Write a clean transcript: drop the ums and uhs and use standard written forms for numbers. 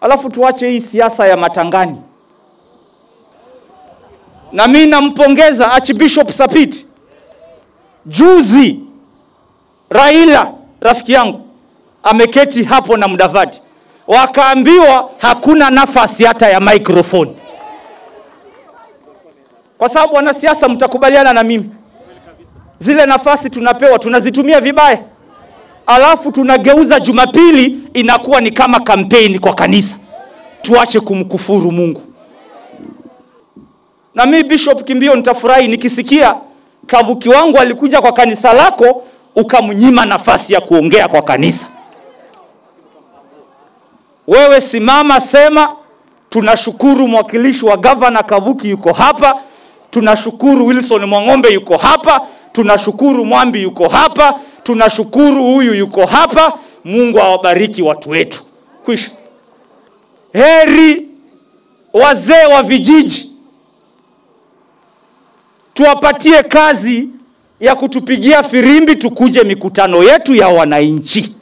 Alafu tuache hii siasa ya matangani. Na mimi nampongeza Archbishop Sapit. Juzi Raila rafiki yangu ameketi hapo na Mudavadi, wakaambiwa hakuna nafasi hata ya microphone. Kwa sababu wanasiasa mtakubaliana na mimi, zile nafasi tunapewa tunazitumia vibaya. Alafu tunageuza Jumapili inakuwa ni kama kampeni kwa kanisa. Tuache kumkufuru Mungu. Na mimi Bishop Kimbio nitafurahi nikisikia kavuki wangu alikuja kwa kanisa lako ukamnyima nafasi ya kuongea kwa kanisa. Wewe simama sema, tunashukuru mwakilishi wa governor Kavuki yuko hapa, tunashukuru Wilson Mwangombe yuko hapa, tunashukuru Mwambi yuko hapa, tunashukuru huyu yuko hapa. Mungu awabariki watu wetu. Kwisha. Heri wazee wa vijiji, tuwapatie kazi ya kutupigia firimbi tukuje mikutano yetu ya wananchi.